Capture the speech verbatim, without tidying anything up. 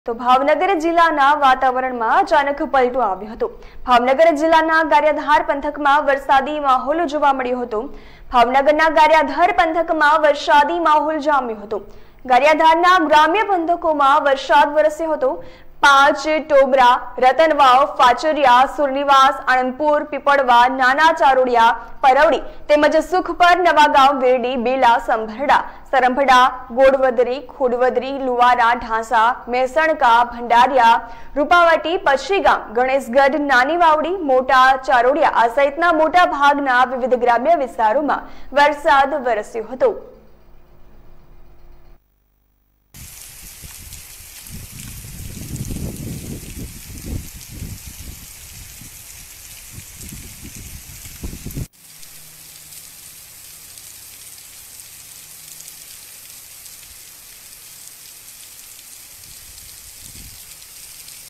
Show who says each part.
Speaker 1: તો ભાવનગર જિલ્લાના વાતાવરણમાં અચાનક પલટો આવ્યો હતો। ભાવનગર જિલ્લાના ગારિયાધાર પંથકમાં વરસાદી માહોલ જોવા મળ્યો હતો। ભાવનગરના ગારિયાધાર પંથકમાં વરસાદી માહોલ જામ્યો હતો। ગારિયાધારના ગ્રામ્ય પંથકોમાં વરસાદ વરસ્યો હતો। પાંચ, ટોબરા, રતનવાવ, ફાચરિયા, સુરનિવાસ, આણંદપુર, પીપળવા, નાના ચારોડિયા, પરવડી તેમજ સુખપર, નવાગામ, વેરડી, બેલા, સંભરડા, સરંભડા, ગોડવદરી, ખોડવદરી, લુવારા, ઢાંસા, મહેસણકા, ભંડારિયા, રૂપાવટી, પચ્છીગામ, ગણેશગઢ, નાની વાવડી, મોટા ચારોડિયા આ સહિતના મોટા ભાગના વિવિધ ગ્રામ્ય વિસ્તારોમાં વરસાદ વરસ્યો હતો।